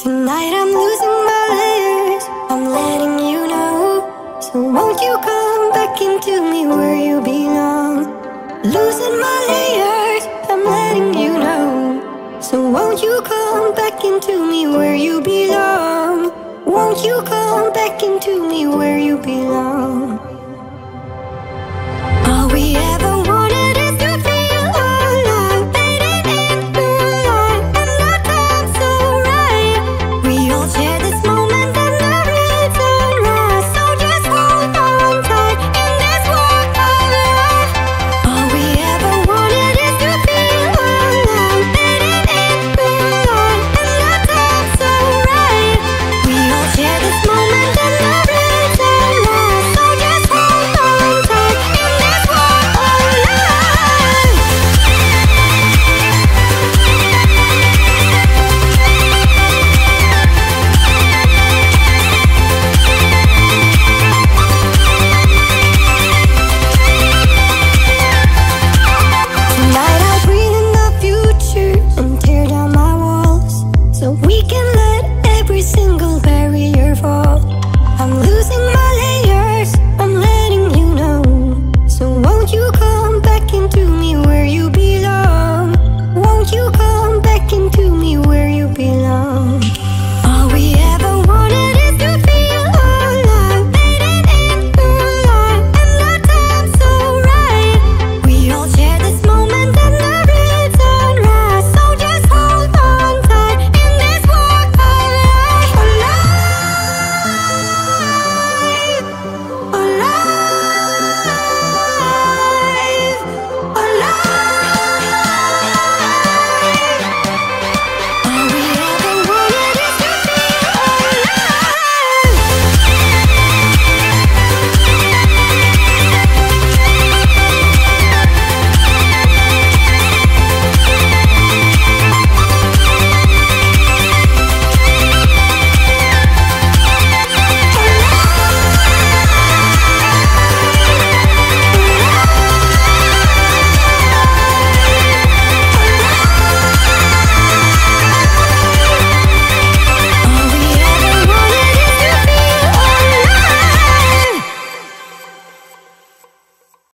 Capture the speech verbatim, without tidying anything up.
Tonight I'm losing my layers, I'm letting you know. So won't you come back into me where you belong? Losing my layers, I'm letting you know. So won't you come back into me where you belong? Won't you come back into me where you belong?